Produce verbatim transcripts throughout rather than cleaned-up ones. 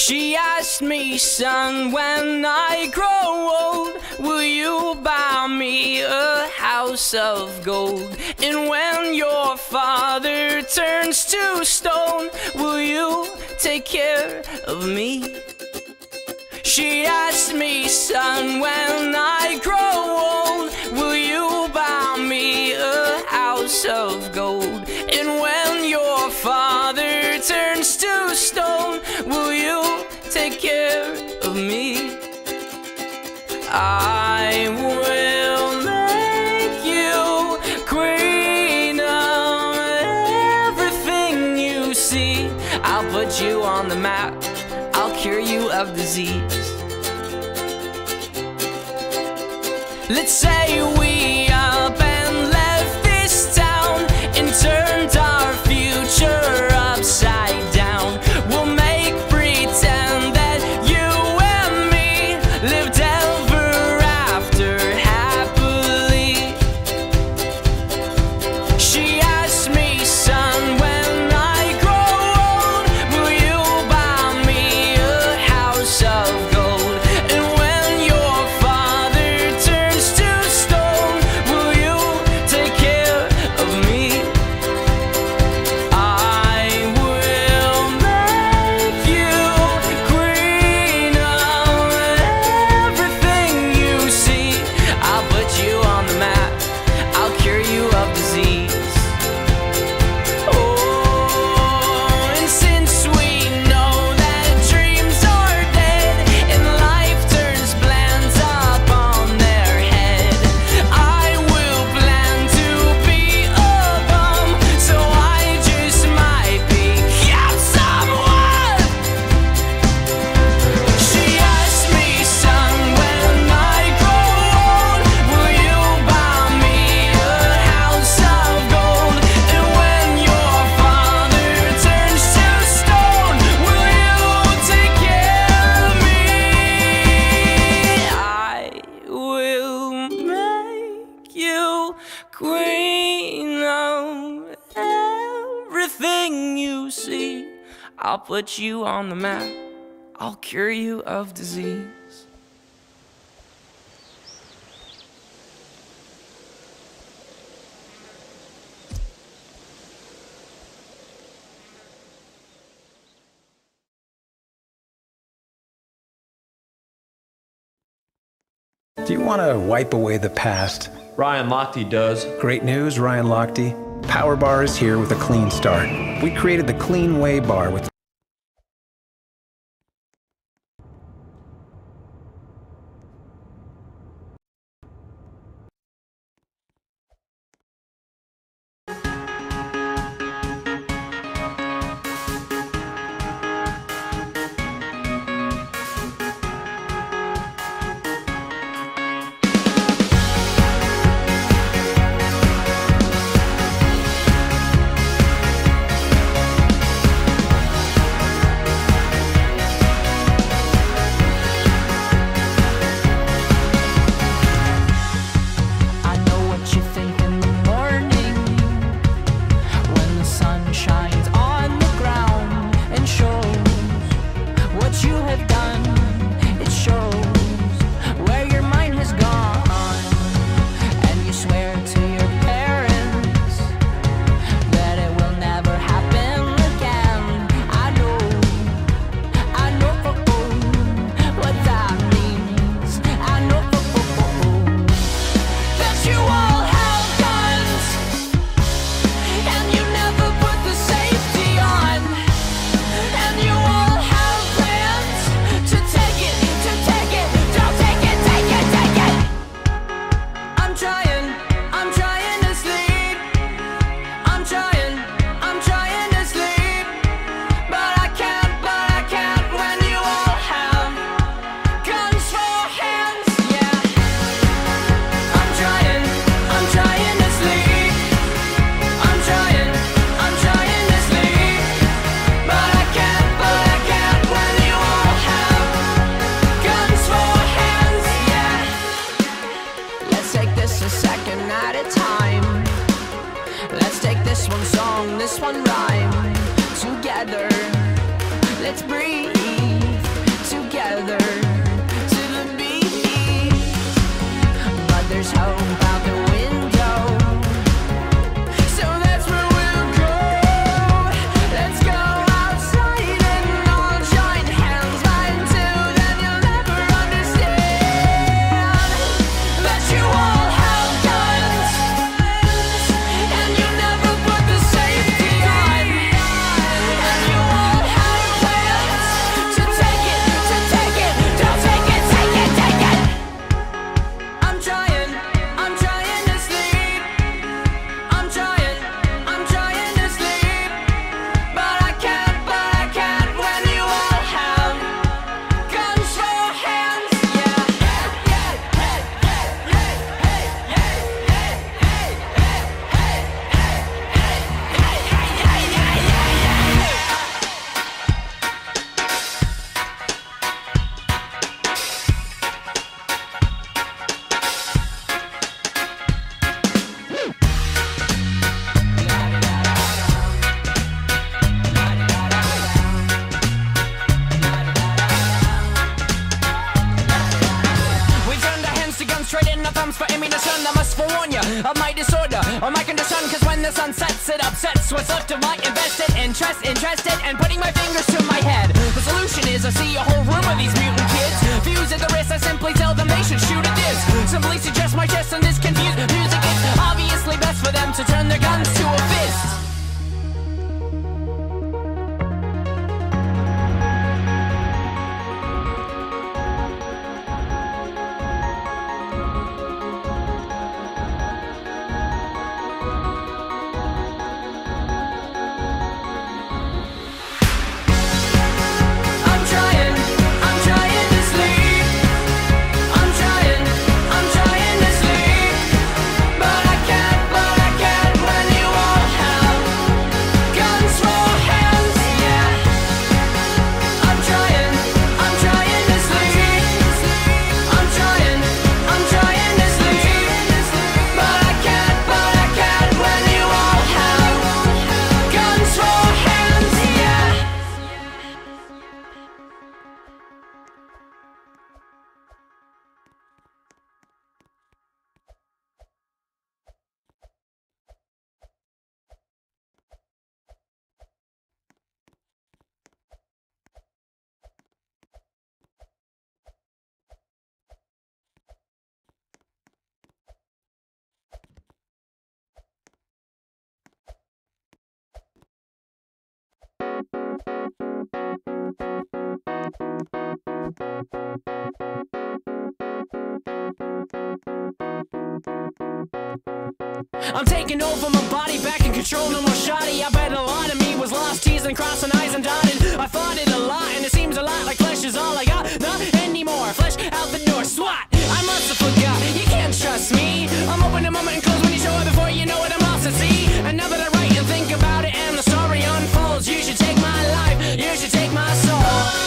She asked me, son, when I grow old, will you buy me a house of gold? And when your father turns to stone, will you take care of me? She asked me, son, when I grow old, will you buy me a house of gold? And when your father turns to stone, will you take care of me? I will make you queen of everything you see. I'll put you on the map, I'll cure you of disease. Let's say we up and left this town and turned our future upside down. We'll make pretend that you and me lived ever after happily. She asked me, son, when I grow old, will you buy me a house of gold? And when your father turns to stone, will you take care of me? I will make you queen of everything you see. I'll put you on the map, I'll cure you of disease. Oh, and since we know that dreams are dead and life turns plans up on their head, I will plan to be a bum, so I just might become someone. She asked me, son, when I grow old, will you buy me a house of gold? And when your father turns to stone, will you take care of me? I will make you queen of everything you see. I'll put you on the map, I'll cure you of disease. Do you want to wipe away the past? Ryan Lochte does. Great news, Ryan Lochte. Power Bar is here with a clean start. We created the Clean Way Bar with I know what you think in the morning when the sun shines on the ground and shows what you have done. It shows where your mind has gone, and you swear to your parents that it will never happen again. I know, I know what that means. I know that you all have guns, and you never put the safety on, and you all have plans to take it, to take it, don't take it, take it, take it. I'm trying, I'm trying to sleep. I'm trying, I'm trying to sleep, but I can't, but I can't when you all have guns for hands, yeah. I'm trying, I'm trying to sleep. I'm trying, I'm trying to sleep, but I can't, but I can't when you all have guns for hands, yeah. Let's take this a second at a time. Let's take this one song, this one rhyme together. Let's breathe of my disorder or my condition, cause when the sun sets it upsets what's left of my invested interest, interested and putting my fingers to my head. The solution is I see a whole room of these mutant kids fuse at the wrist. I simply tell them they should shoot at this. Simply suggest my chest and this confused music. It's obviously best for them to turn their guns to a fist. I'm taking over my body, back in control, no more shoddy. I bet a lot of me was lost, teasing, crossing eyes and dotted. I fought it a lot, and it seems a lot like flesh is all I got. Not anymore, flesh out the door, swat. I must have forgot, you can't trust me. I'm open a moment and close when you show up before you know it, I'm lost to see. And now that I write and think about it and the story unfolds, you should take my life, you should take my soul.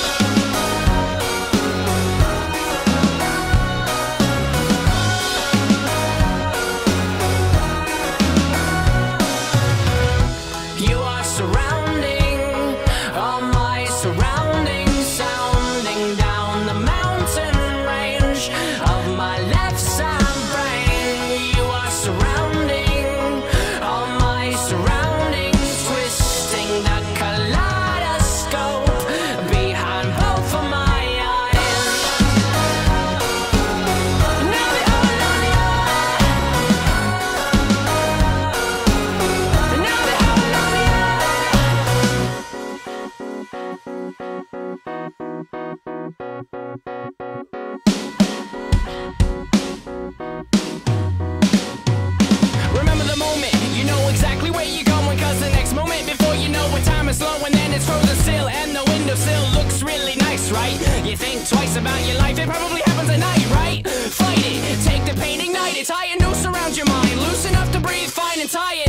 You think twice about your life, it probably happens at night, right? Fight it, take the pain, ignite it, tie a noose around your mind, loose enough to breathe fine and tie it.